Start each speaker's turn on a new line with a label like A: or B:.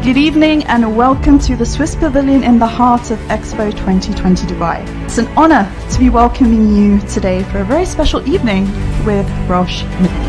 A: Good evening and welcome to the Swiss Pavilion in the heart of Expo 2020 Dubai. It's an honor to be welcoming you today for a very special evening with Roche.